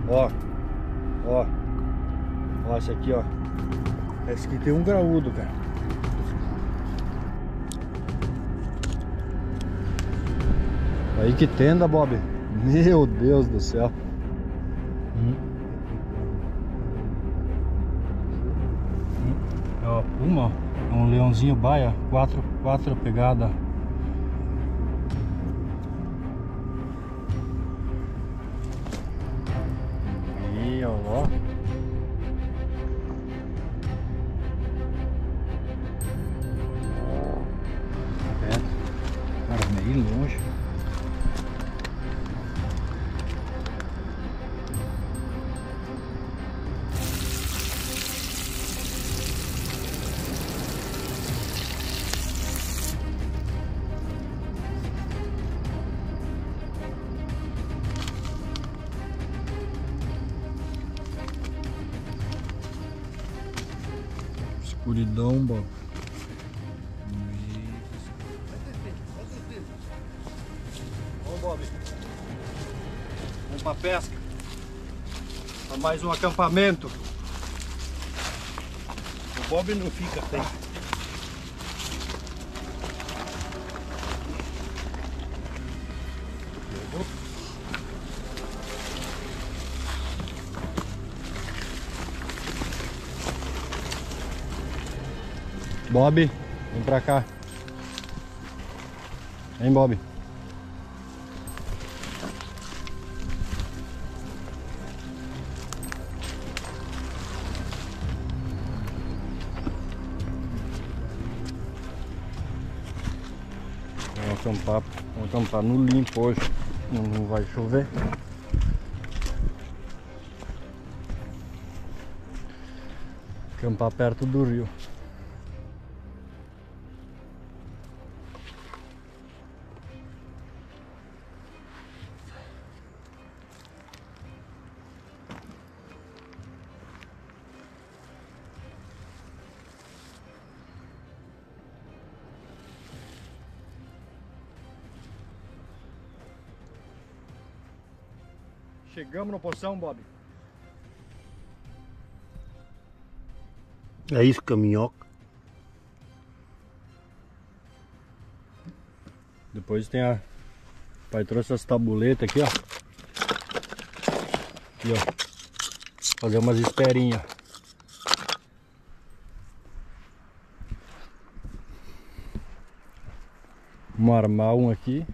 Ó. Ó. Ó, esse aqui, ó. Esse aqui tem um graúdo, cara. Aí que tenda, Bob. Meu Deus do céu. Ó, puma, ó. É um leãozinho baia. Quatro pegadas. Aí, ó. Cara, meio longe. Escuridão, Bob. Vamos, Bob. Vamos pra pesca. Pra mais um acampamento. O Bob não fica sem. Bob, vem pra cá. Vem, Bob. Vamos acampar no limpo hoje. Não vai chover. Acampar perto do rio. Chegamos no Poção, Bob. É isso, caminhoca. Depois tem a... O pai trouxe as tabuletas aqui, ó. Aqui, ó. Fazer umas esperinhas. Vamos armar um aqui.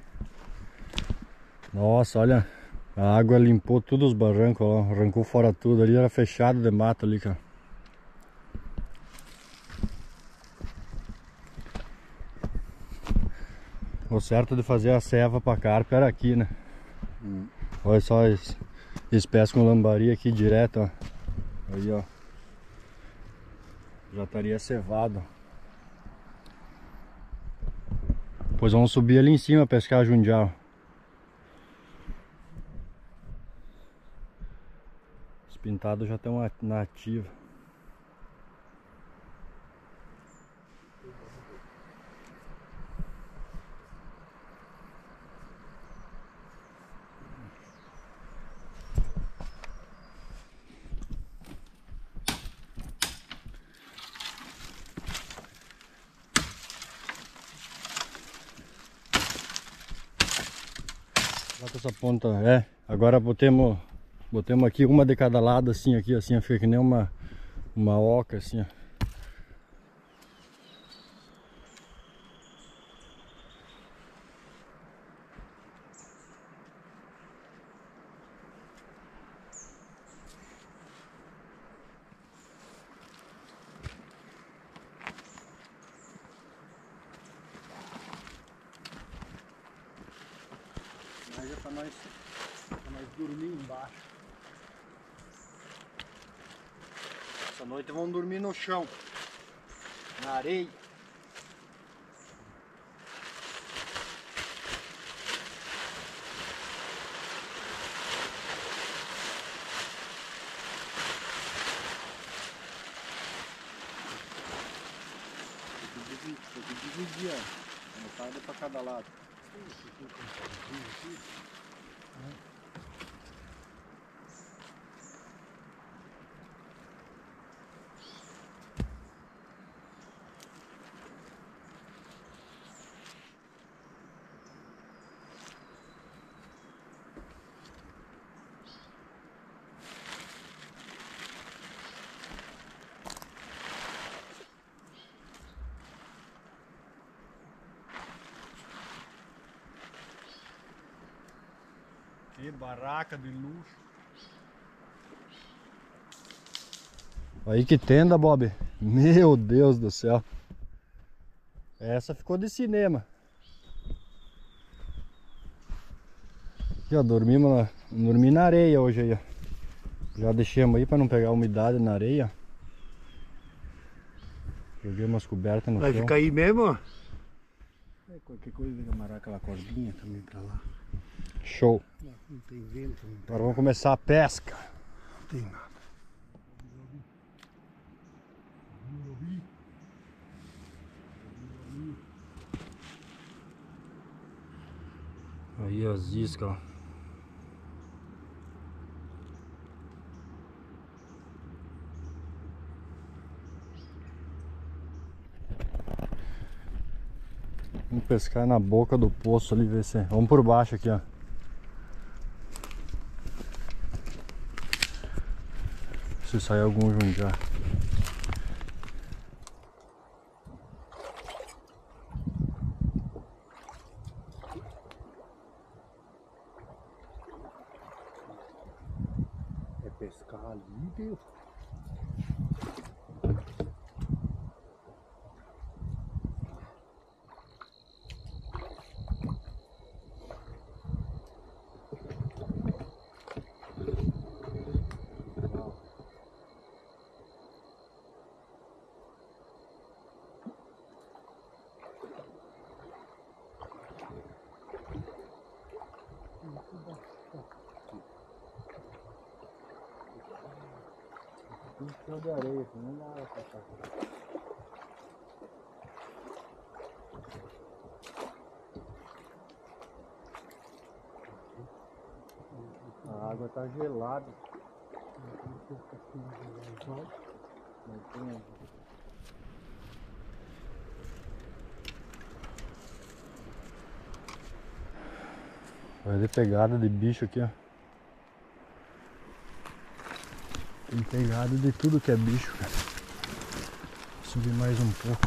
Nossa, olha. A água limpou todos os barrancos, ó. Arrancou fora tudo. Ali era fechado de mato ali, cara. O certo de fazer a ceva pra carpa era aqui, né? Olha só, eles pescam lambari aqui direto, ó. Aí, ó. Já estaria cevado. Depois vamos subir ali em cima pescar jundial. Os pintados já estão na ativa. Bota essa ponta, agora botemos aqui uma de cada lado, assim, aqui, assim, fica que nem uma oca, assim, ó. Aí é pra nós dormir embaixo. Essa noite vamos dormir no chão, na areia. Tem que dividir, ó. Metade pra cada lado. Que barraca de luxo. Aí que tenda, Bob. Meu Deus do céu. Essa ficou de cinema. Aqui, ó, dormi na areia hoje aí, ó. Já deixamos aí pra não pegar umidade na areia. Joguei umas cobertas no chão. Vai ficar aí mesmo? Qualquer coisa, amarrar aquela cordinha também pra lá. Show. Não tem vento. Não tem... Agora vamos começar a pesca. Não tem nada. Aí as iscas, ó. Vamos pescar na boca do poço ali, ver se... Vamos por baixo aqui, ó. Se sair algum jundiá. É pescar ali, Deus. Tem de areia, não dá nada pra cá. A água tá gelada. Vai ter pegada de bicho aqui, ó. Tem pegada de tudo que é bicho, cara. Vou subir mais um pouco.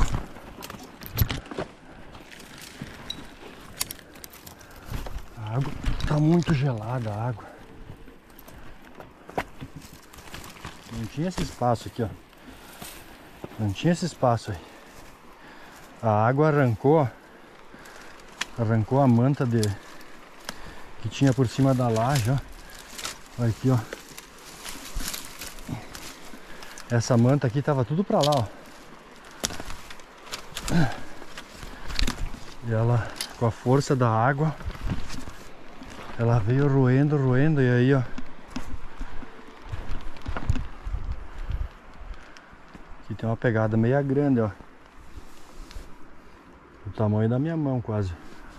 A água tá muito gelada, a água. Não tinha esse espaço aqui, ó. Não tinha esse espaço aí. A água arrancou a manta que tinha por cima da laje, ó. Olha aqui, ó. Essa manta aqui tava tudo pra lá, ó. E ela, com a força da água, ela veio roendo, e aí, ó. Aqui tem uma pegada meia grande, ó. O tamanho da minha mão, quase.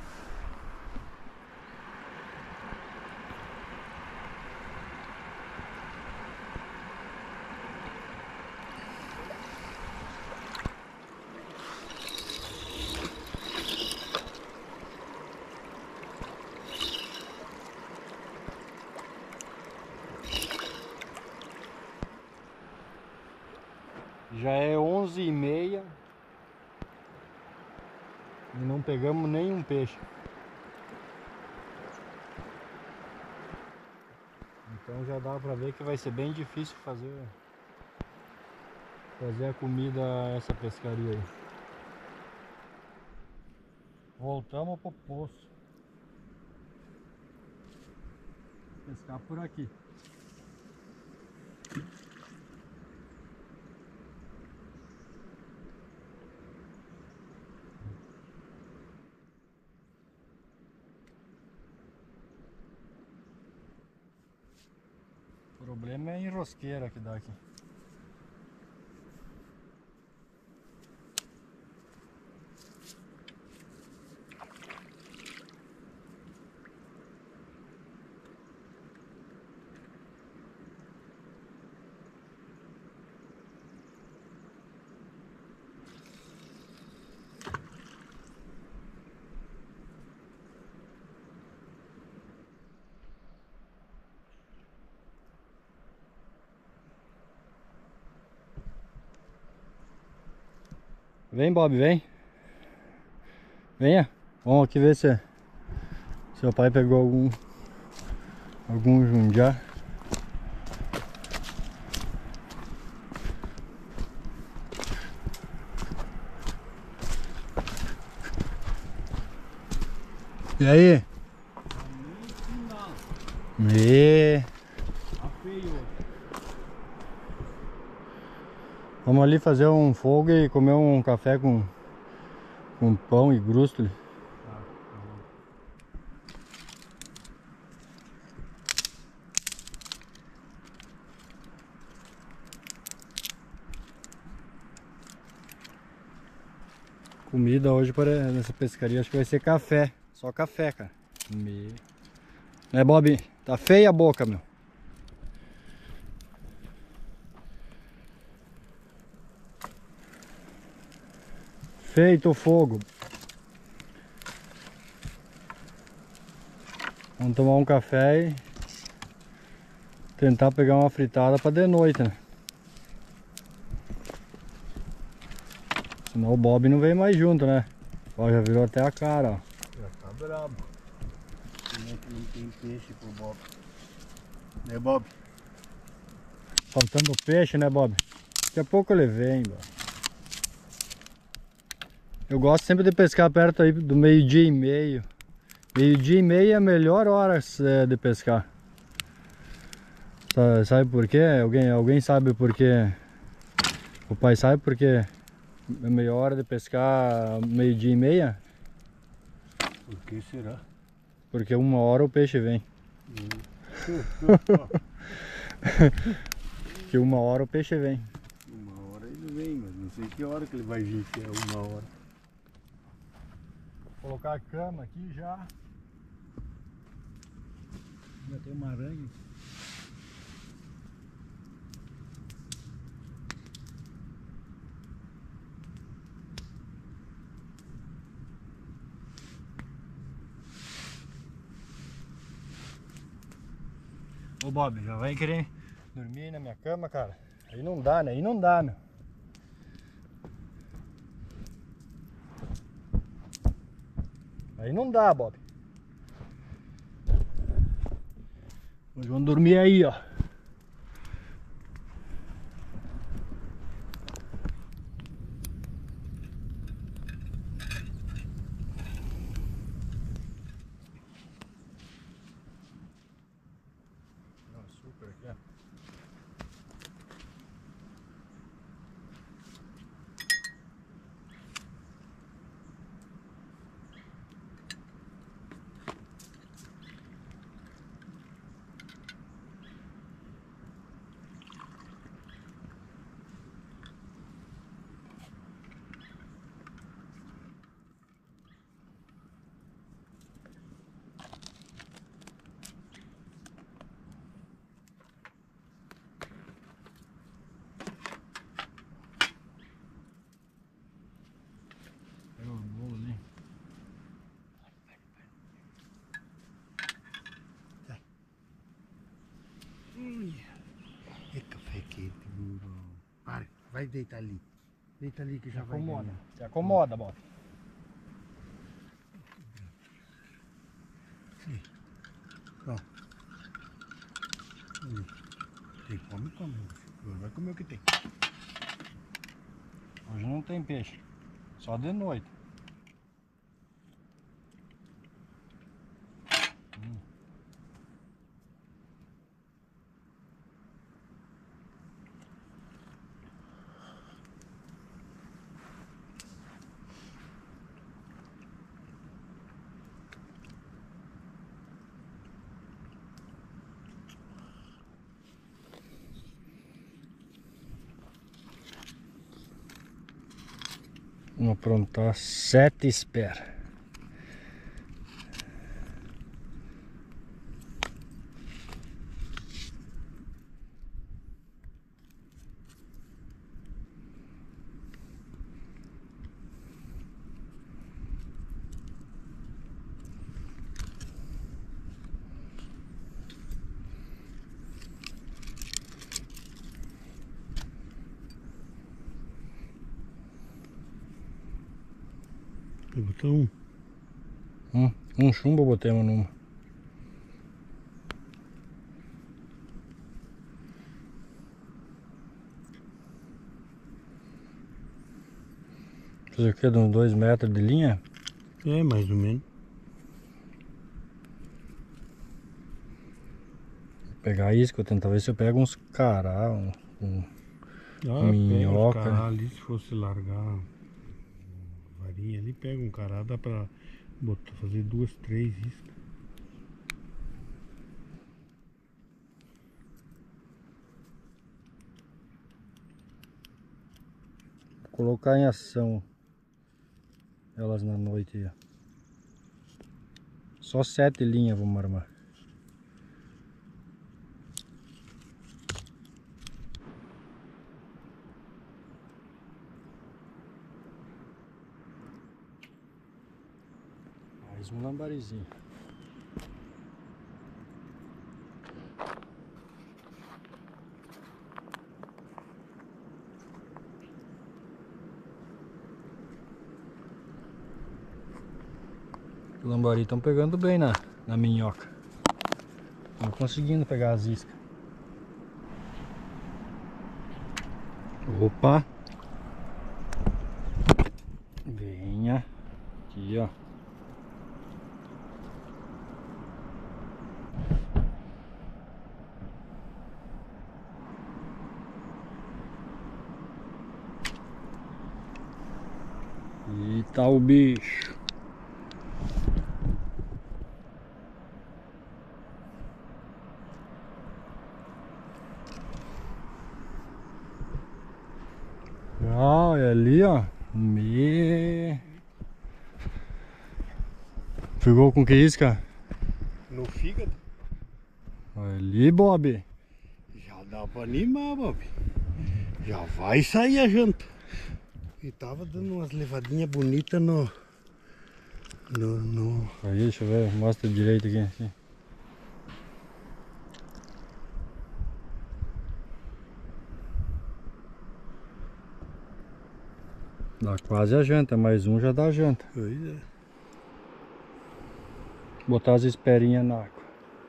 Já é 11h30 e não pegamos nenhum peixe. Então já dá pra ver que vai ser bem difícil fazer a comida essa pescaria aí. Voltamos pro poço. Pescar por aqui. O problema é a enrosqueira que dá aqui. Vem, Bob, vem. Venha. Vamos aqui ver se seu pai pegou algum jundiá. E aí? Tá feio. Vamos ali fazer um fogo e comer um café com pão e grústoli. Comida hoje para nessa pescaria, acho que vai ser café. Só café, cara. Né, Bob? Tá feia a boca, meu. Feito o fogo. Vamos tomar um café e tentar pegar uma fritada para de noite, né? Senão o Bob não vem mais junto, né? Ó, já virou até a cara, ó. Já tá brabo. Como é que não tem peixe pro Bob? Né, Bob? Faltando peixe, né, Bob? Daqui a pouco ele vem, Bob. Eu gosto sempre de pescar perto aí do meio-dia e meio. Meio-dia e meio é a melhor hora de pescar. Sabe por quê? Alguém sabe por quê? O pai sabe por quê? É melhor hora de pescar meio-dia e meia? Por que será? Porque 1 hora o peixe vem. Que 1 hora o peixe vem. 1 hora ele vem, mas não sei que hora que ele vai vir, que é 1 hora. Vou colocar a cama aqui já. Já tem uma aranha aqui. Ô Bob, já vai querer dormir na minha cama, cara? Aí não dá, né? Aí não dá, meu. Aí não dá, Bob. Nós vamos dormir aí, ó. Açúcar aqui, ó. Pega o bolo ali. Que café quente, duro. Para, vai deitar ali. Deita ali que Se já vai acomoda. ganhar. Se acomoda, Bob. Ó. Ali. Tem fome, come. Agora vai comer o que tem. Hoje não tem peixe. Só de noite. Vamos aprontar 7 espera. Eu botou um. Um chumbo botemos numa. Fazer o que? De uns 2 metros de linha? É, mais ou menos. Pegar a isca, eu tentar ver se eu pego uns cará, Pega os minhoca. cará ali, se fosse largar varinha ali, pega um cará, dá pra fazer 2, 3 iscas. Vou colocar em ação elas na noite aí, ó. Só 7 linhas vamos armar. Mais um lambarizinho. Os lambari estão pegando bem na minhoca. Estão conseguindo pegar as iscas. Opa! Venha aqui, ó. E tá o bicho. Ah, é ali, ó. Pegou com que isca? No fígado? Ali, Bob. Já dá pra animar, Bob. Já vai sair a janta. E tava dando umas levadinhas bonitas no... Aí, deixa eu ver, mostra direito aqui. Assim. Dá quase a janta, mais um já dá a janta. Pois é. Botar as esperinhas na água.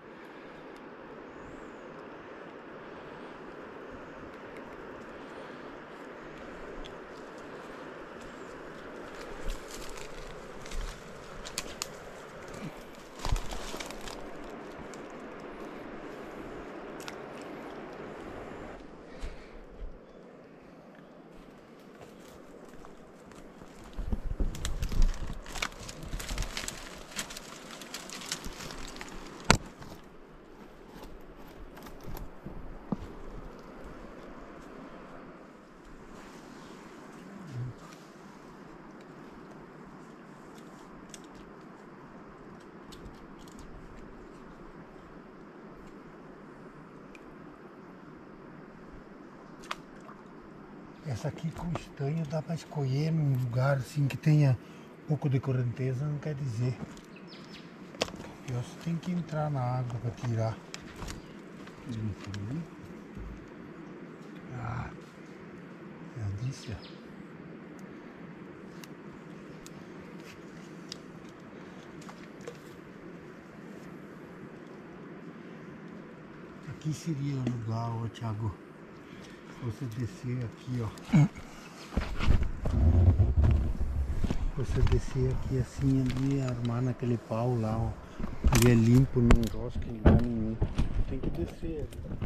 Essa aqui com estanho dá pra escolher num lugar assim que tenha um pouco de correnteza, não quer dizer. Pior você tem que entrar na água pra tirar. Ah, eu disse, ó. Aqui seria o lugar, ó, Thiago. Você descer aqui, ó. Você descer aqui assim ali, armar naquele pau lá, ó. Ali é limpo, não enrosca em lugar nenhum. Tem que descer ali.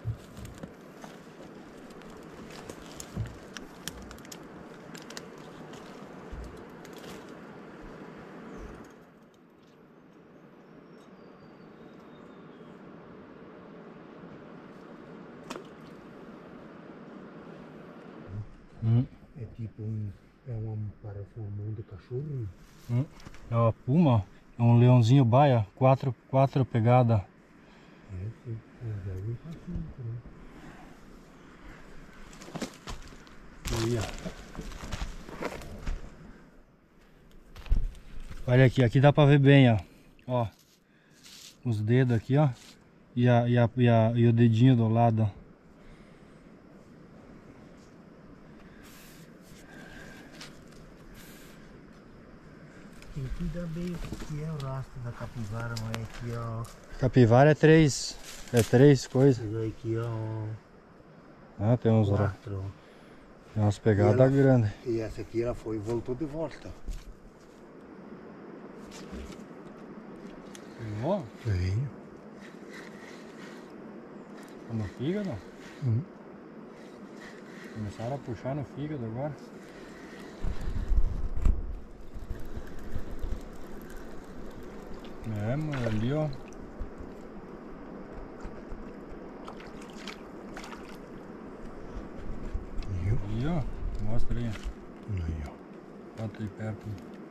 É tipo parece uma mão de cachorro. É uma puma, ó. É um leãozinho baia, 4 pegadas. É, sim. Já vi facinho, né? Aí, ó. Olha aqui dá pra ver bem, ó. Os dedos aqui, ó. E o dedinho do lado, ó. Tem que cuidar bem o que é o rastro da capivara, mas aqui, ó. Capivara é 3. É 3 coisas. Mas aqui, ó. Ah, tem uns 4. Tem umas pegadas grandes. E essa aqui ela foi e voltou de volta. Ó, Veio. tá no fígado. Hum. Começaram a puxar no fígado agora. É, mano, ali ó. Viu? Ali ó, mostra aí. Aí, ó. Bota aí perto.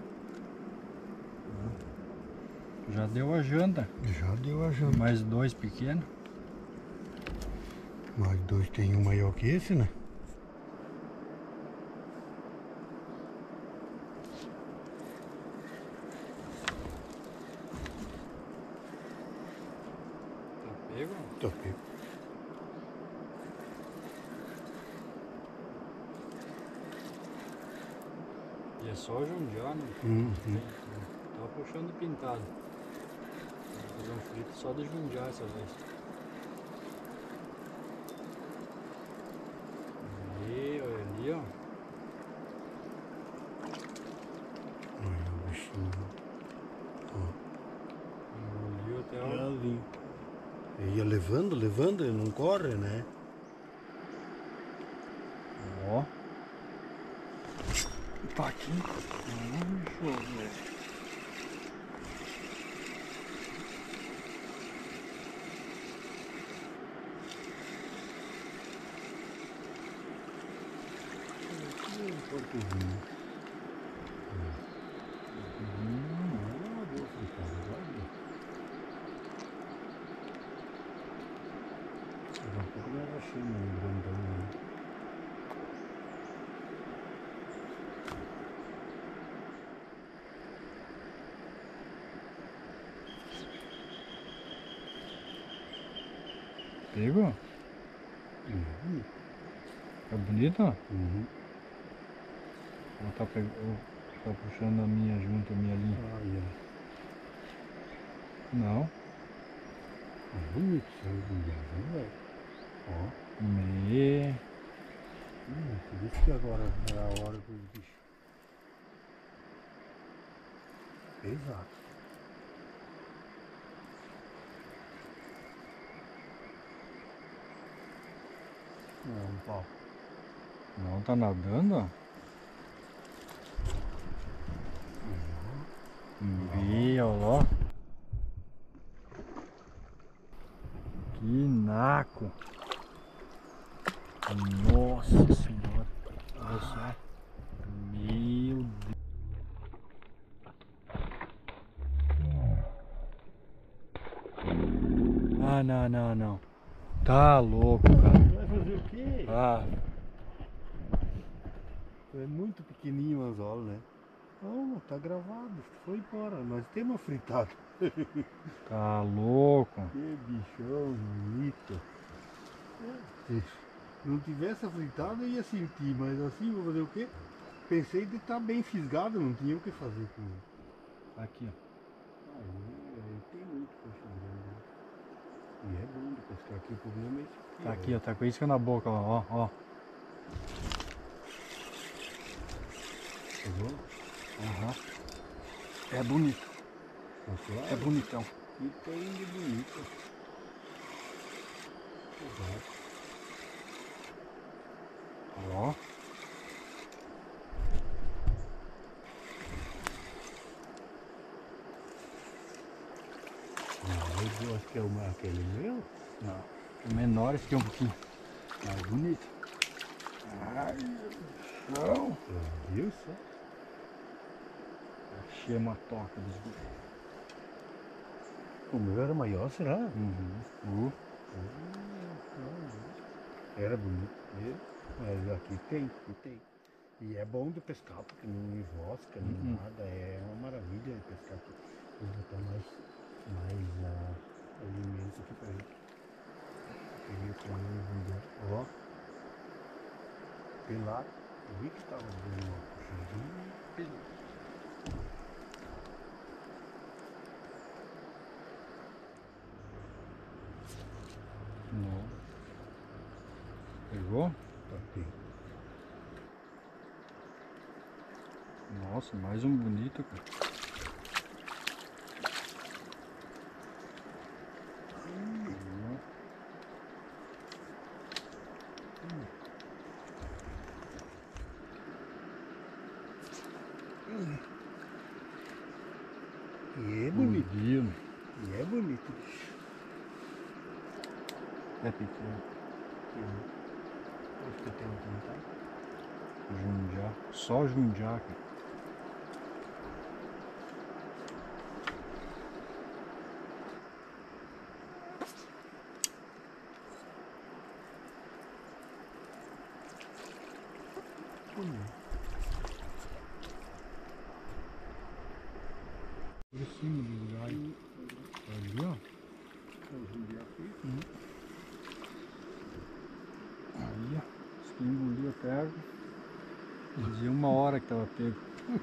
Já deu a janta. Já deu a janta. Mais dois pequenos. Mais dois tem um maior que esse, né? Tá pego? Tá pego. E é só jundiar, né? Tá puxando pintado. Vou fazer um frito só de jundiar essa vez. Ali, olha ali, ó. Olha o bichinho. Engoliu até É o... ali. Ia levando, ele não corre, né? Ó. Tá aqui. Deixa eu ver. Pegou? Tá bonito, ó? Ou tá, tá puxando a minha junto, a minha linha? Não. Bonito isso aí, bonito, velho. Ó. Me... Por isso que agora é a hora dos bichos. Exato. Não, pau. Não tá nadando, ó. Ó. Que naco. Nossa senhora. Olha só. Meu Deus. Ah, não. Tá louco, cara. Vai fazer o quê? Ah, É muito pequenininho o anzol, né? Não, tá gravado. Foi embora. Nós temos fritado. tá louco. Que bichão bonito. Se não tivesse fritado eu ia sentir, mas assim vou fazer o quê? Pensei de estar bem fisgado, não tinha o que fazer com ele. Aqui, ó. Ele tem muito peixe grande. E é bom de pescar aqui, o problema é esse aqui. Tá aqui, ó. Tá com isca na boca, ó. Pegou? Aham. É bonito. Claro. É bonitão. E tem de bonito. Exato. Ó. Não, eu acho que é aquele meu. Não. Menores que um pouquinho. Mais bonito. Ai, não. Viu só? Chama a toca dos bichos. O meu era maior, será? Era bonito mesmo. Mas aqui tem. E é bom de pescar porque não enrosca nem nada. É uma maravilha de pescar aqui. Vou botar mais alimento aqui pra ele. Peguei com ele, ó. Pelado. Eu vi que tava dando uma puxadinha. Pelado. Não. Pegou? Tá bem. Nossa, mais um bonito, cara. E é bonito. Divino. E é bonito, bicho. É pequeno. Acho que eu tenho que montar. Jundiá. Só Jundiá, cara. Por cima do galho. Ali, ó. Aí, ó. Se tu engolir a terra, dizia 1 hora que tava pego.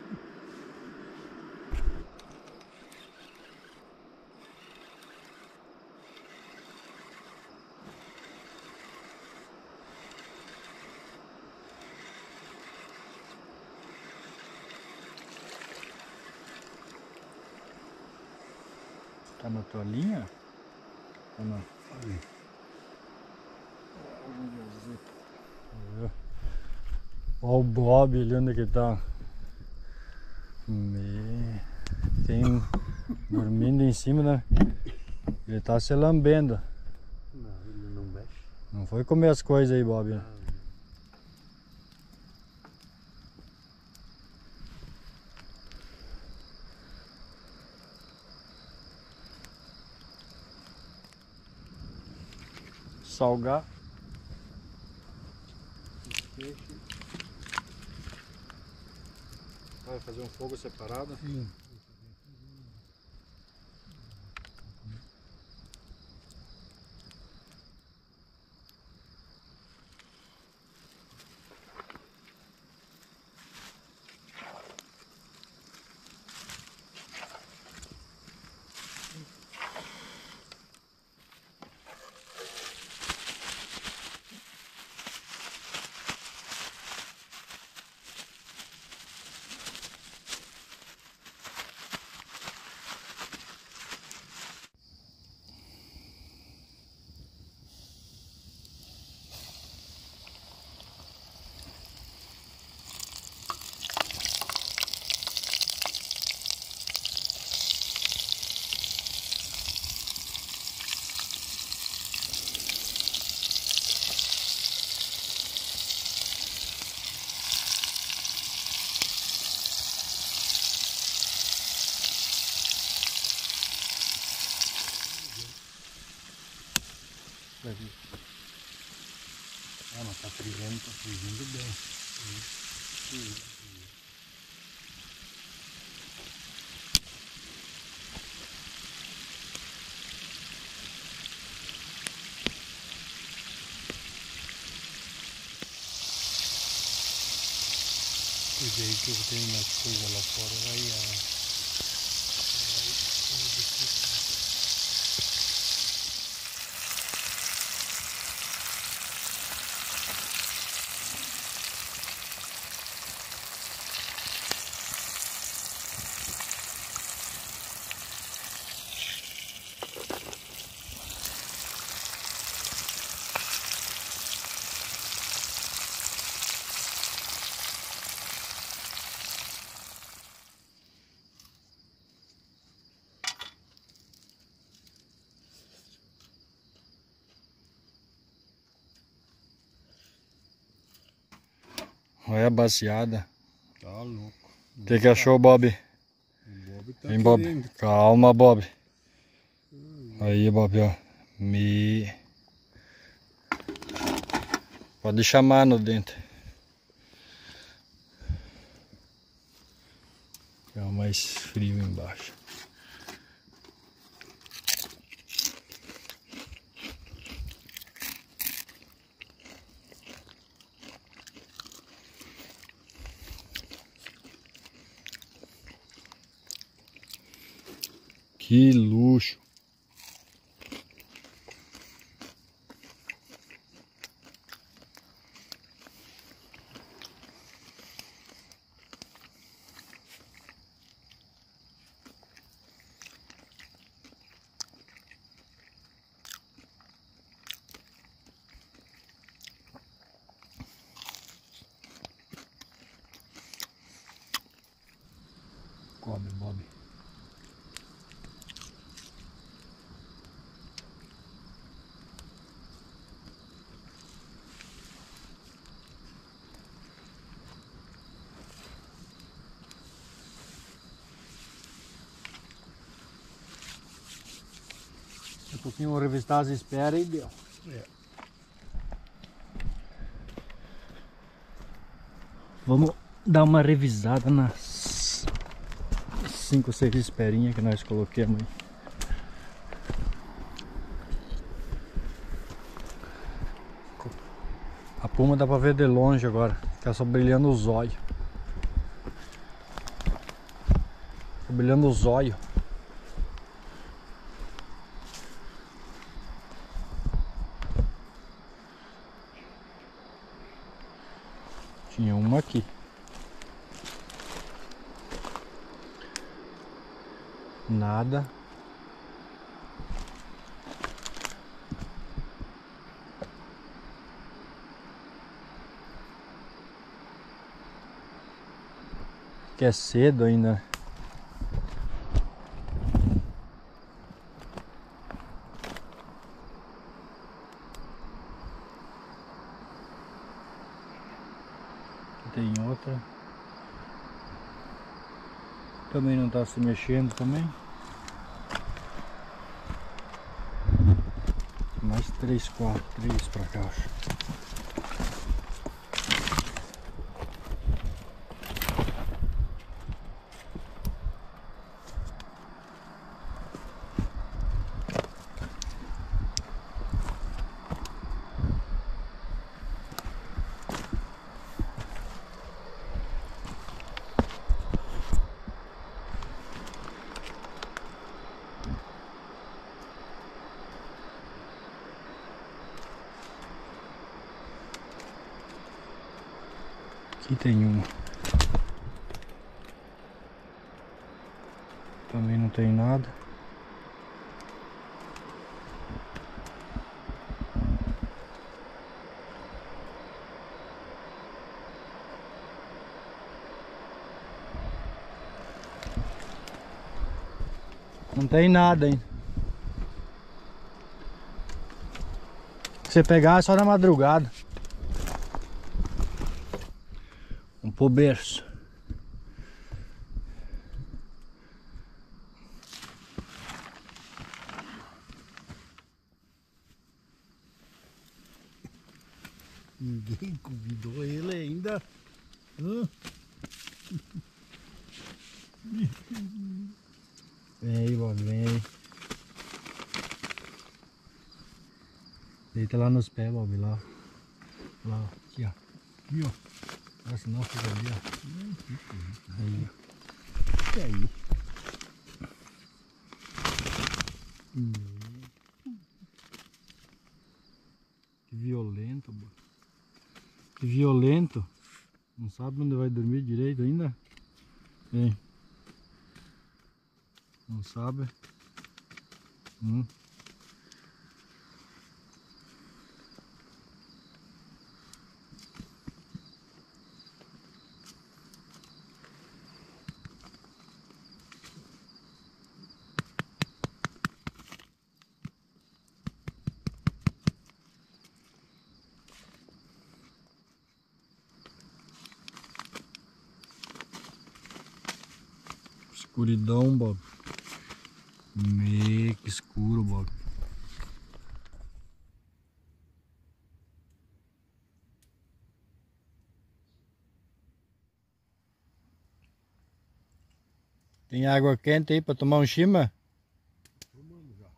Tá na tua linha? Ou não? Ali. Olha o Bob ali onde que tá. Tem dormindo em cima, né? Ele tá se lambendo. Não, ele não mexe. Não foi comer as coisas aí, Bob. Né? Salgar. Peixe. Vai fazer um fogo separado? Sim. Ah, mas tá frigendo bem. Pois aí que eu tenho umas coisas lá fora, vai. Olha a baseada. Tá louco. O que achou, Bob? O Bob tá Vem, Bob. querendo. Calma, Bob. Aí, Bob, ó. Pode chamar no dente. É mais frio embaixo. Que luxo. Bob, Bob. Um pouquinho vou revistar as esperas e deu. É. Vamos dar uma revisada nas 5 ou 6 esperinhas que nós coloquemos aí. A puma dá pra ver de longe agora, tá só brilhando os olhos. Tá brilhando os olhos. Tinha uma aqui. Nada. Que é cedo ainda. Tem outra. Também não está se mexendo também. Mais 3, 4, 3 para cá, acho. Aqui tem uma. Também não tem nada. Não tem nada ainda. Se você pegar é só na madrugada. Um pro berço. Ninguém convidou ele ainda. Vem aí, Bob, vem aí. Deita lá nos pés, Bob, lá. Lá, ó. Aqui, ó. Aqui, ó. Ah, senão fica ali, ó. Aí, ó. E aí? Que violento, Bob. Que violento. Não sabe onde vai dormir direito ainda? Vem. Não sabe? Escuridão, Bob. Que escuro, Bob. Tem água quente aí pra tomar um chima? Tomando já.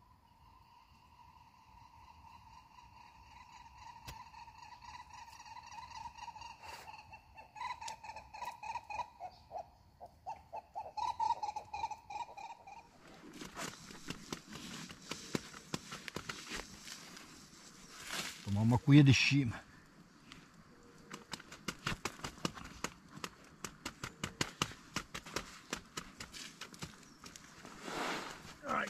Tomar uma cuia de chima. Ai.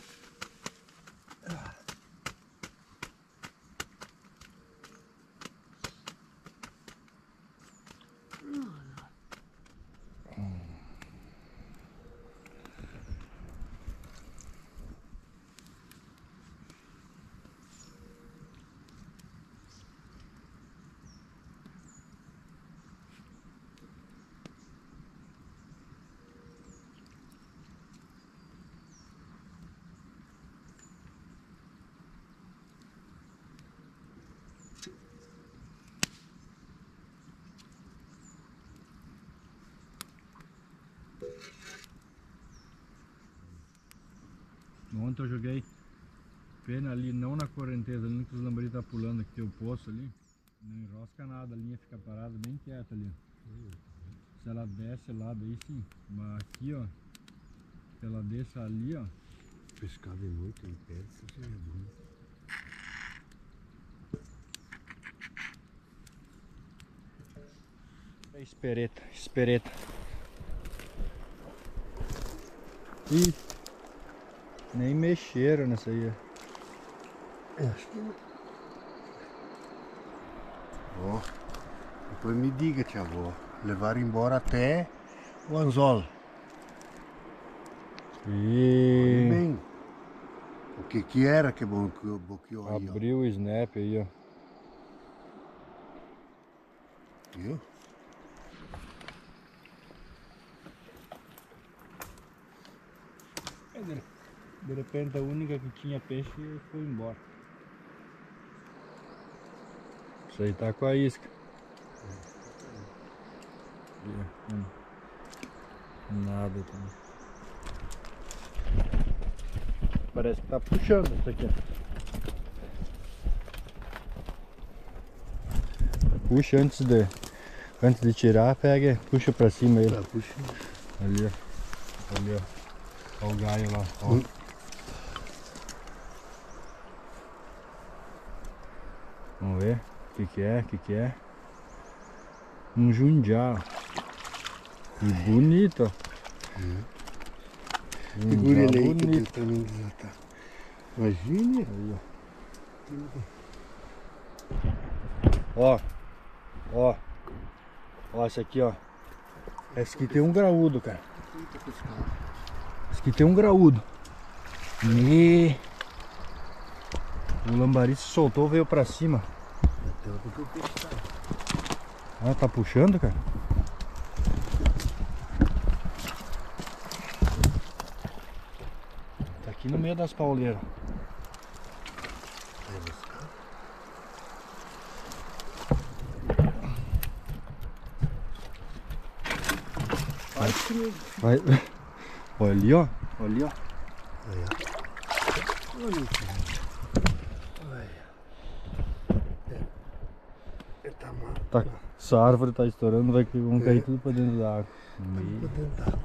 Ontem eu joguei pena ali, não na correnteza, ali no que os lambari tá pulando, aqui tem o poço ali. Não enrosca nada, a linha fica parada bem quieta ali. Se ela desce lá, daí sim. Mas aqui, ó, se ela desce ali, ó. Pescado é muito em pé, isso já é bom. É espereta, espereta. Ih, nem mexeram nessa aí, ó. Eu acho que não. Ó, depois me diga, tia avó. Levaram embora até o anzol. Olhe bem. O que era que bloqueou aí, ó. Abriu o snap aí, ó. Viu? De repente a única que tinha peixe foi embora. Isso aí tá com a isca. Nada também. Parece que tá puxando isso aqui. Puxa antes de tirar, pega, puxa pra cima ele. Tá puxando. Ali, ó. Ali, ó. Olha o galho lá, ó. Vamos ver o que é. Um jundiá. E bonito, ó. Segura ele aí que eu tô bonito. tentando desatar. Imagine. Aí, ó. Ó. Ó, esse aqui, ó. Esse aqui tem um graúdo, cara. Esse aqui tem um graúdo. E o lambari se soltou, veio pra cima. Ah, tá puxando, cara? Tá aqui no meio das pauleiras. Vai. Olha ali, ó. Olha ali, ó. Olha. Tá, essa árvore tá estourando, vamos cair tudo pra dentro da água. Tudo pra dentro d'água.